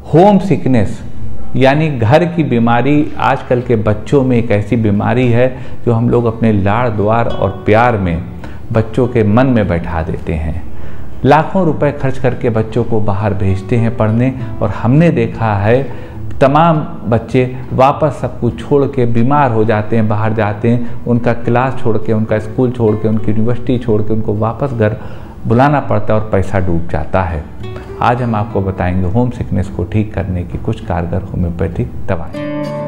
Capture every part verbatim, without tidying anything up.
Home sickness यानी घर की बीमारी आजकल के बच्चों में एक ऐसी बीमारी है जो हम लोग अपने लाड़ दुआर और प्यार में बच्चों के मन में बैठा देते हैं। लाखों रुपए खर्च करके बच्चों को बाहर भेजते हैं पढ़ने, और हमने देखा है तमाम बच्चे वापस सब कुछ छोड़ के बीमार हो जाते हैं, बाहर जाते हैं, उनका क्लास छोड़ के, उनका स्कूल छोड़ के, उनकी यूनिवर्सिटी छोड़ के उनको वापस घर बुलाना पड़ता है और पैसा डूब जाता है। आज हम आपको बताएंगे होम सिकनेस को ठीक करने की कुछ कारगर होम्योपैथिक दवाएं।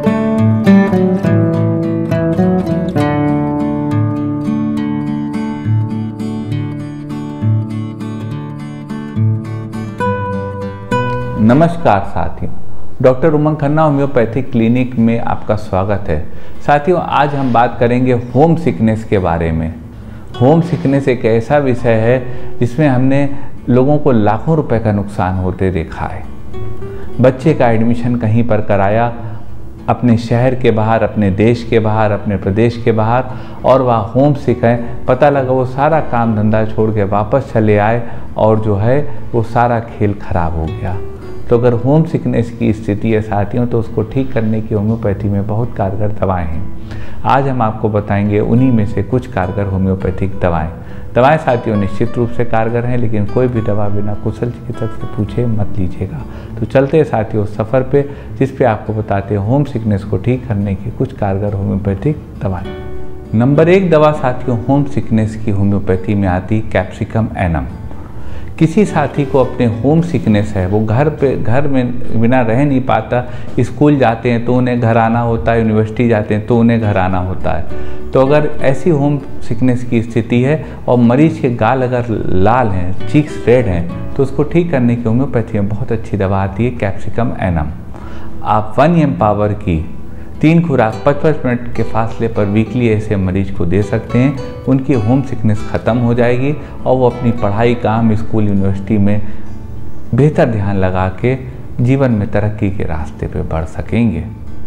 नमस्कार साथियों, doctor Umang Khanna homeopathic clinic में आपका स्वागत है। साथियों, आज हम बात करेंगे होम सिकनेस के बारे में। होम सिकनेस एक ऐसा विषय है जिसमें हमने लोगों को लाखों रुपए का नुकसान होते देखा है। बच्चे का एडमिशन कहीं पर कराया, अपने शहर के बाहर, अपने देश के बाहर, अपने प्रदेश के बाहर, और वह होम सिक है। पता लगा वो सारा काम धंधा छोड़ के वापस चले आए और जो है वो सारा खेल खराब हो गया। तो अगर होम सिकनेस की स्थिति है साथियों, तो उसको ठीक करने की होम्योपैथी में बहुत कारगर दवाएं हैं। आज हम आपको बताएंगे उन्हीं में से कुछ कारगर होम्योपैथिक दवाएं। दवाएं साथियों निश्चित रूप से कारगर हैं, लेकिन कोई भी दवा बिना कुशल चिकित्सक से पूछे मत लीजिएगा। तो चलते हैं साथियों सफ़र पे, जिस पे आपको बताते हैं होम सिकनेस को ठीक करने की कुछ कारगर होम्योपैथिक दवाएं। नंबर एक दवा साथियों होम सिकनेस की होम्योपैथी में आती कैप्सिकम एनम। किसी साथी को अपने होम सिकनेस है, वो घर पे घर में बिना रह नहीं पाता, स्कूल जाते हैं तो उन्हें घर आना होता है, यूनिवर्सिटी जाते हैं तो उन्हें घर आना होता है। तो अगर ऐसी होम सिकनेस की स्थिति है और मरीज के गाल अगर लाल हैं, चीक्स रेड हैं, तो उसको ठीक करने की होम्योपैथी में बहुत अच्छी दवा आती है कैप्सिकम एनम। आप वन एम पावर की तीन खुराक पचपन मिनट के फासले पर वीकली ऐसे मरीज को दे सकते हैं। उनकी होम सिकनेस ख़त्म हो जाएगी और वो अपनी पढ़ाई, काम, स्कूल, यूनिवर्सिटी में बेहतर ध्यान लगा के जीवन में तरक्की के रास्ते पे बढ़ सकेंगे।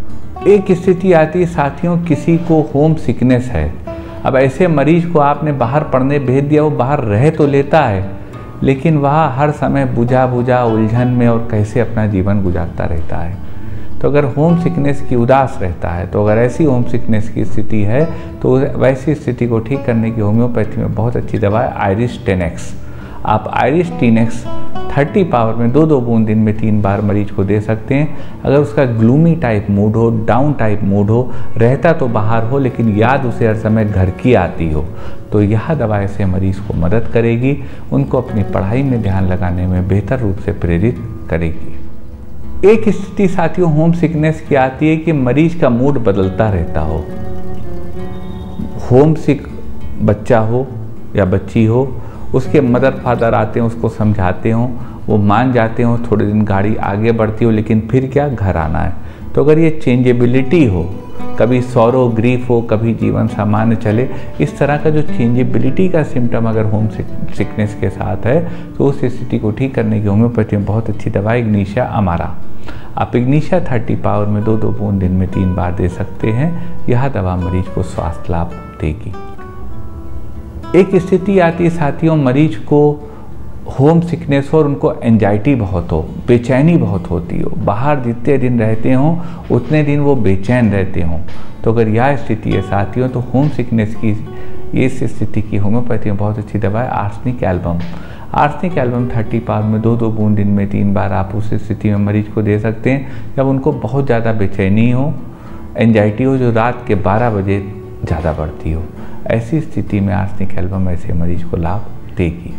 एक स्थिति आती है साथियों, किसी को होम सिकनेस है। अब ऐसे मरीज को आपने बाहर पढ़ने भेज दिया, वो बाहर रह तो लेता है, लेकिन वह हर समय बुझा बुझा उलझन में और कैसे अपना जीवन गुजारता रहता है। तो अगर होम सिकनेस की उदास रहता है, तो अगर ऐसी होम सिकनेस की स्थिति है, तो वैसी स्थिति को ठीक करने की होम्योपैथी में बहुत अच्छी दवा है आयरिस टेन एक्स। आप आयरिस टेन एक्स तीस पावर में दो दो बूंद दिन में तीन बार मरीज को दे सकते हैं। अगर उसका ग्लूमी टाइप मूड हो, डाउन टाइप मूड हो, रहता तो बाहर हो लेकिन याद उसे हर समय घर की आती हो, तो यह दवा ऐसे मरीज को मदद करेगी, उनको अपनी पढ़ाई में ध्यान लगाने में बेहतर रूप से प्रेरित करेगी। एक स्थिति साथियों होम सिकनेस की आती है कि मरीज का मूड बदलता रहता हो। होम सिक बच्चा हो या बच्ची हो, उसके मदर फादर आते हैं, उसको समझाते हों, वो मान जाते हों, थोड़े दिन गाड़ी आगे बढ़ती हो, लेकिन फिर क्या घर आना है। तो अगर ये चेंजेबिलिटी हो, कभी सौरो ग्रीफ हो, कभी जीवन सामान्य चले, इस तरह का जो चेंजेबिलिटी का सिम्टम अगर होम सिकनेस के साथ है, तो उस स्थिति को ठीक करने की होम्योपैथी में बहुत अच्छी दवा इग्निशिया अमारा। आप इग्निशिया तीस पावर में दो दो बूंद दिन में तीन बार दे सकते हैं। यह दवा मरीज को स्वास्थ्य लाभ देगी। एक स्थिति आती है साथियों, मरीज को होम सिकनेस हो और उनको एंजाइटी बहुत हो, बेचैनी बहुत होती हो, बाहर जितने दिन रहते हों उतने दिन वो बेचैन रहते हों। तो अगर यह स्थिति है साथियों, तो होम सिकनेस की इस स्थिति की होम्योपैथी में बहुत अच्छी दवा है आर्सेनिक एल्बम। आर्सेनिक एल्बम तीस पावर में दो दो बूंद दिन में तीन बार आप उस स्थिति में मरीज को दे सकते हैं जब उनको बहुत ज़्यादा बेचैनी हो, एंजाइटी हो, जो रात के बारह बजे ज़्यादा बढ़ती हो। ऐसी स्थिति में आर्सेनिक एल्बम ऐसे मरीज को लाभ देगी।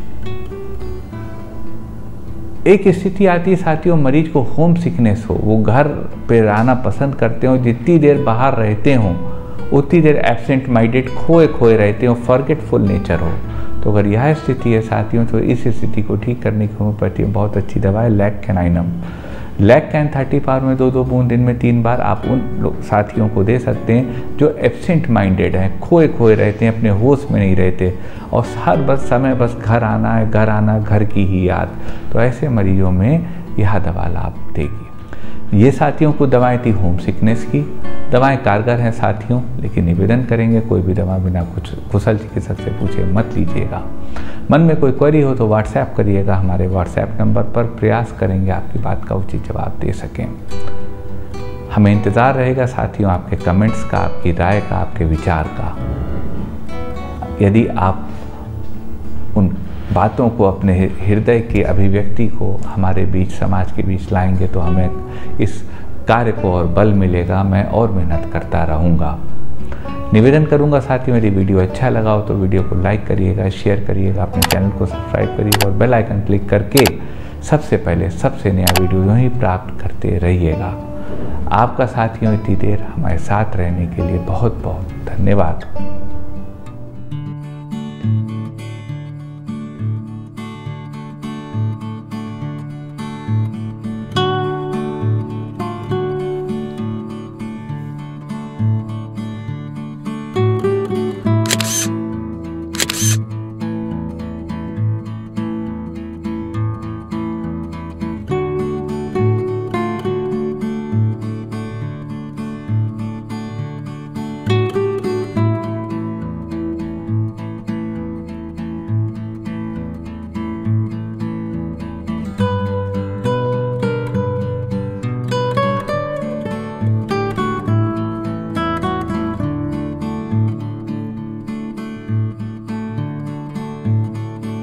एक स्थिति आती है साथियों, मरीज को होम सिकनेस हो, वो घर पे रहना पसंद करते हो, जितनी देर बाहर रहते हों उतनी देर एब्सेंट माइंडेड, खोए खोए रहते हो, फॉरगेटफुल नेचर हो। तो अगर यह स्थिति है साथियों, तो इस स्थिति को ठीक करने की होम्योपैथी में बहुत अच्छी दवा है लैक्केनाइनम। लैक्कैन तीस पावर में दो दो बूंद दिन में तीन बार आप उन लोग साथियों को दे सकते हैं जो एब्सेंट माइंडेड हैं, खोए खोए रहते हैं, अपने होश में नहीं रहते और हर बस समय बस घर आना है, घर आना, घर की ही याद। तो ऐसे मरीजों में यह दवा लाभ देगी। ये साथियों को दवाएं थी होम सिकनेस की। दवाएं कारगर हैं साथियों, लेकिन निवेदन करेंगे कोई भी दवा बिना कुछ कुशल चिकित्सक से पूछे मत लीजिएगा। मन में कोई क्वेरी हो तो व्हाट्सएप करिएगा हमारे व्हाट्सएप नंबर पर। प्रयास करेंगे आपकी बात का उचित जवाब दे सकें। हमें इंतज़ार रहेगा साथियों आपके कमेंट्स का, आपकी राय का, आपके विचार का। यदि आप उन बातों को, अपने हृदय की अभिव्यक्ति को हमारे बीच, समाज के बीच लाएंगे तो हमें इस कार्य को और बल मिलेगा। मैं और मेहनत करता रहूँगा। निवेदन करूँगा साथियों, यदि वीडियो अच्छा लगा हो तो वीडियो को लाइक करिएगा, शेयर करिएगा, अपने चैनल को सब्सक्राइब करिएगा और बेल आइकन क्लिक करके सबसे पहले सबसे नया वीडियो यूँ ही प्राप्त करते रहिएगा। आपका साथियों इतनी देर हमारे साथ रहने के लिए बहुत बहुत धन्यवाद।